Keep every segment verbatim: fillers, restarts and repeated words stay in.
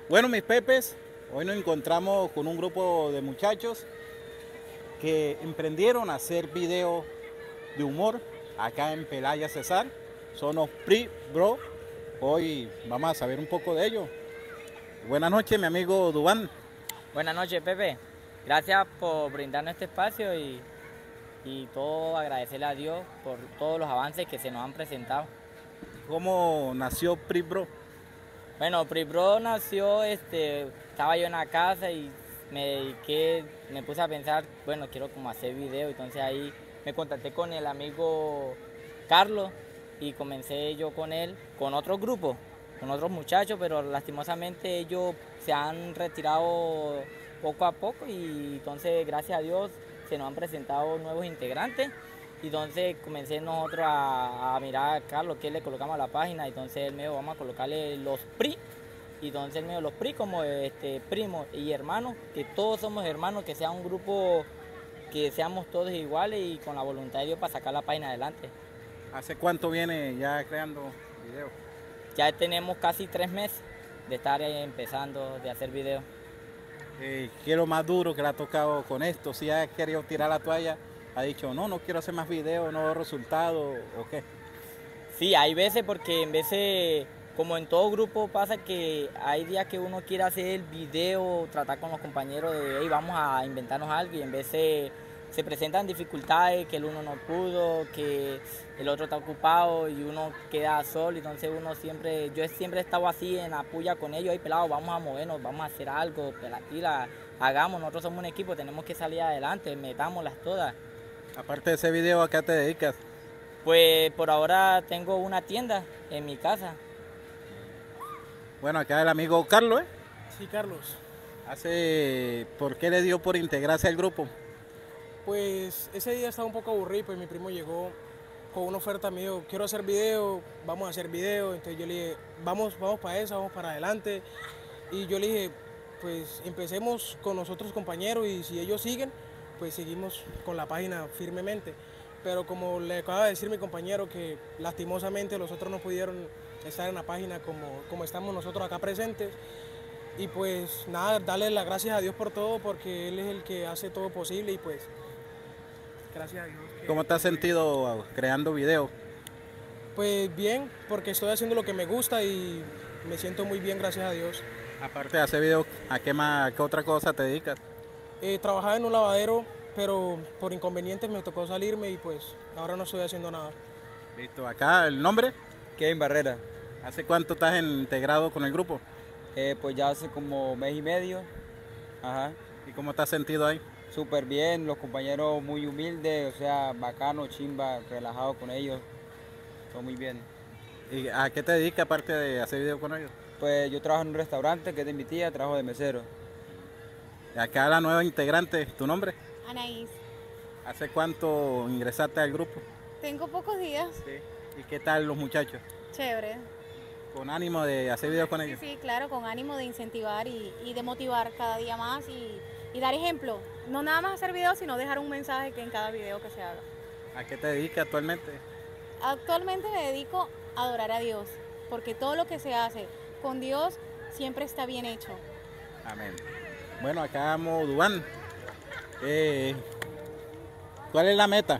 Bueno, mis pepes, hoy nos encontramos con un grupo de muchachos que emprendieron a hacer videos de humor acá en Pelaya, Cesar. Son los Pri Bro. Hoy vamos a saber un poco de ellos. Buenas noches, mi amigo Dubán. Buenas noches, Pepe. Gracias por brindarnos este espacio y, y todo agradecerle a Dios por todos los avances que se nos han presentado. ¿Cómo nació Pri Bro? Bueno, Pribro nació, este, estaba yo en la casa y me dediqué, me puse a pensar, bueno, quiero como hacer video, entonces ahí me contacté con el amigo Carlos y comencé yo con él, con otro grupo, con otros muchachos, pero lastimosamente ellos se han retirado poco a poco y entonces gracias a Dios se nos han presentado nuevos integrantes. Entonces comencé nosotros a, a mirar a Carlos que le colocamos a la página, entonces él me dijo, vamos a colocarle los Pri, y entonces él me dijo, los Pri como este, primos y hermanos, que todos somos hermanos, que sea un grupo, que seamos todos iguales y con la voluntad de Dios para sacar la página adelante. ¿Hace cuánto viene ya creando videos? Ya tenemos casi tres meses de estar empezando, de hacer videos. Eh, ¿Qué es lo más duro que le ha tocado con esto? Si ha querido tirar la toalla, ha dicho, no, no quiero hacer más videos, no veo resultados, ¿o qué? Sí, hay veces porque en veces, como en todo grupo pasa que hay días que uno quiere hacer el video, tratar con los compañeros de, hey, vamos a inventarnos algo y en veces se presentan dificultades, que el uno no pudo, que el otro está ocupado y uno queda solo, entonces uno siempre, yo siempre he estado así en la puya con ellos, hey, pelado, vamos a movernos, vamos a hacer algo, pelatila, hagamos, nosotros somos un equipo, tenemos que salir adelante, metámoslas todas. Aparte de ese video, ¿a qué te dedicas? Pues por ahora tengo una tienda en mi casa. Bueno, acá el amigo Carlos, ¿eh? Sí, Carlos. Hace, ¿por qué le dio por integrarse al grupo? Pues ese día estaba un poco aburrido, pues mi primo llegó con una oferta, me dijo, quiero hacer video, vamos a hacer video. Entonces yo le dije, vamos, vamos para eso, vamos para adelante. Y yo le dije, pues empecemos con nosotros compañeros y si ellos siguen, pues seguimos con la página firmemente. Pero como le acaba de decir mi compañero que lastimosamente los otros no pudieron estar en la página como, como estamos nosotros acá presentes. Y pues nada, darle las gracias a Dios por todo porque Él es el que hace todo posible y pues gracias a Dios. Que, ¿Cómo te has sentido creando videos? Pues bien, porque estoy haciendo lo que me gusta y me siento muy bien, gracias a Dios. Aparte de hacer videos, ¿a qué más, a qué otra cosa te dedicas? Eh, trabajaba en un lavadero, pero por inconvenientes me tocó salirme y pues ahora no estoy haciendo nada. Listo, acá el nombre. Kevin Barrera. ¿Hace cuánto estás en- integrado con el grupo? Eh, pues ya hace como mes y medio. Ajá. ¿Y cómo te has sentido ahí? Súper bien, los compañeros muy humildes, o sea, bacano, chimba, relajado con ellos. Todo muy bien. ¿Y a qué te dedicas aparte de hacer videos con ellos? Pues yo trabajo en un restaurante que es de mi tía, trabajo de mesero. Y acá la nueva integrante, ¿tu nombre? Anaís, ¿Hace cuánto ingresaste al grupo? tengo pocos días, Sí. ¿Y qué tal los muchachos? chévere. ¿Con ánimo de hacer videos con Sí, ellos? sí, claro, con ánimo de incentivar y, y de motivar cada día más y, y dar ejemplo. No nada más hacer videos, sino dejar un mensaje que en cada video que se haga. ¿A qué te dedicas actualmente? Actualmente me dedico a adorar a Dios, porque todo lo que se hace con Dios siempre está bien hecho. Amén. Bueno, acá vamos, Dubán. Eh, ¿Cuál es la meta?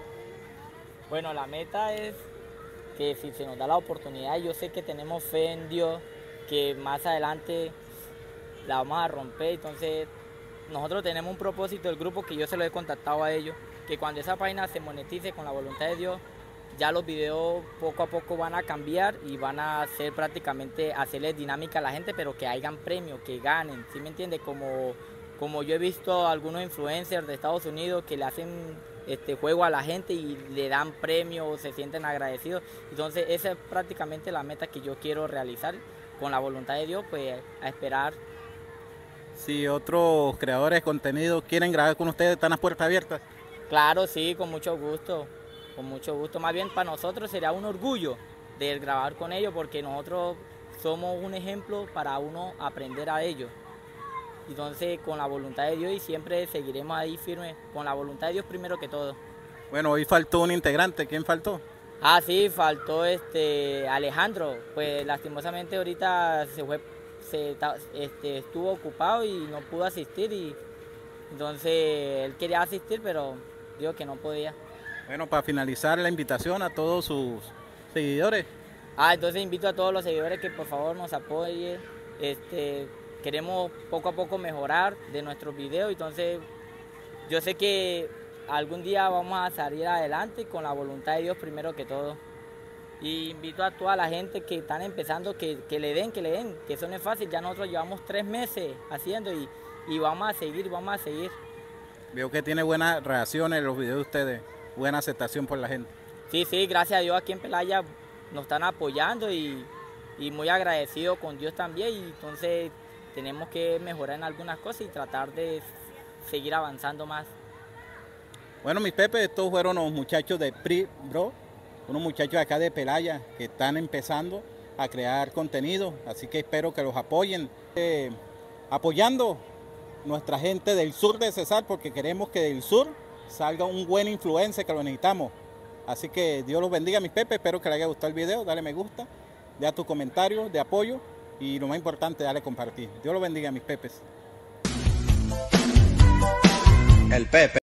Bueno, la meta es que si se nos da la oportunidad, yo sé que tenemos fe en Dios, que más adelante la vamos a romper, entonces nosotros tenemos un propósito del grupo que yo se lo he contactado a ellos, que cuando esa página se monetice con la voluntad de Dios, ya los videos poco a poco van a cambiar y van a ser prácticamente hacerles dinámica a la gente, pero que hayan premios, que ganen, ¿sí me entiende? Como, como yo he visto a algunos influencers de Estados Unidos que le hacen este juego a la gente y le dan premios, se sienten agradecidos. Entonces esa es prácticamente la meta que yo quiero realizar con la voluntad de Dios, pues a esperar. Si otros creadores de contenido quieren grabar con ustedes, están las puertas abiertas. Claro, sí, con mucho gusto, con mucho gusto. Más bien para nosotros sería un orgullo de grabar con ellos porque nosotros somos un ejemplo para uno aprender a ellos. Entonces con la voluntad de Dios y siempre seguiremos ahí firmes, con la voluntad de Dios primero que todo. Bueno, hoy faltó un integrante. ¿Quién faltó? Ah, sí, faltó este Alejandro, pues lastimosamente ahorita se fue, se, este, estuvo ocupado y no pudo asistir, y entonces él quería asistir, pero dijo que no podía. Bueno, para finalizar la invitación a todos sus seguidores. Ah, entonces invito a todos los seguidores que por favor nos apoyen. Este, queremos poco a poco mejorar de nuestros videos, entonces yo sé que algún día vamos a salir adelante con la voluntad de Dios primero que todo. Y invito a toda la gente que están empezando que, que le den, que le den, que eso no es fácil. Ya nosotros llevamos tres meses haciendo y, y vamos a seguir, vamos a seguir. Veo que tiene buenas reacciones en los videos de ustedes, buena aceptación por la gente. Sí, sí, gracias a Dios aquí en Pelaya nos están apoyando y, y muy agradecido con Dios también, y entonces tenemos que mejorar en algunas cosas y tratar de seguir avanzando más. Bueno, mis Pepe, estos fueron los muchachos de Pri Bro, unos muchachos acá de Pelaya que están empezando a crear contenido, así que espero que los apoyen, eh, apoyando nuestra gente del sur de Cesar, porque queremos que del sur salga un buen influencer, que lo necesitamos. Así que Dios los bendiga, mis Pepe, espero que les haya gustado el video, dale me gusta, deja tus comentarios de apoyo y lo más importante, dale compartir. Dios los bendiga, mis Pepes. El Pepe.